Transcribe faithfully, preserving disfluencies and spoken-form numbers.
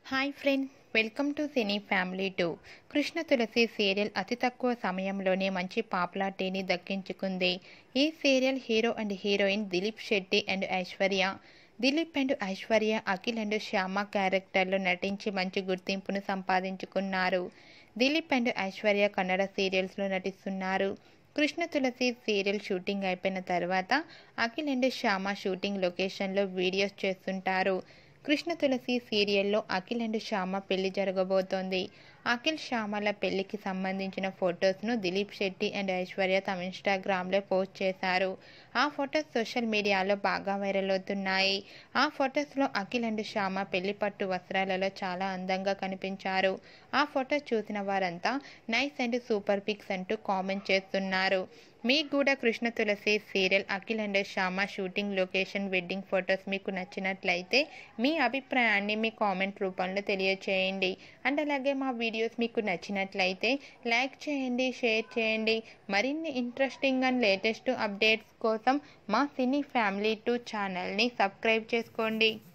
Hi friend, welcome to cine family two. Krishnatulasi serial అతి తక్కువ సమయంలోనే మంచి పాపులారిటీని దక్కించుకుంది. ఈ serial hero and heroine Dilip Shetty and Aishwarya. Dilip and Aishwarya Akhil and Shyama క్యారెక్టర్లో నటించి మంచి గుర్తింపును సంపాదించుకున్నారు. దిలీప్ అండ్ ఐశ్వర్య కన్నడ సీరియల్స్లో నటిస్తున్నారు. కృష్ణతులసి సీరియల్ షూటింగ్ అయిపోయిన తర్వాత అఖిల్ అండ్ శ్యామ షూటింగ్ లొకేషన్లో వీడియోస్ చేస్తుంటారు. కృష్ణతులసి సీరియల్లో అఖిల్ అండ్ శ్యామ పెళ్లి జరగబోతోంది. అఖిల్ శ్యామల పెళ్లికి సంబంధించిన ఫొటోస్ను దిలీప్ శెట్టి అండ్ ఐశ్వర్య తమ ఇన్స్టాగ్రామ్లో పోస్ట్ చేశారు. ఆ ఫొటోస్ సోషల్ మీడియాలో బాగా వైరల్ అవుతున్నాయి. ఆ ఫొటోస్లో అఖిల్ అండ్ శ్యామ పెళ్లి పట్టు వస్త్రాలలో చాలా అందంగా కనిపించారు. ఆ ఫొటోస్ చూసిన వారంతా నైస్ అండ్ సూపర్ పిక్స్ అంటూ కామెంట్ చేస్తున్నారు. మీకు కూడా Krishnatulasi serial Akhil and Shyama shooting location wedding photos మీకు నచ్చినట్లయితే మీ అభిప్రాయాన్ని మీ కామెంట్ రూపంలో తెలియచేయండి. అండ్ అలాగే మా వీడియోస్ మీకు నచ్చినట్లయితే లైక్ చేయండి, షేర్ చేయండి. మరిన్ని ఇంట్రెస్టింగ్ అండ్ లేటెస్ట్ అప్డేట్స్ కోసం మా సినీ ఫ్యామిలీ టూ ఛానల్ని సబ్స్క్రైబ్ చేసుకోండి.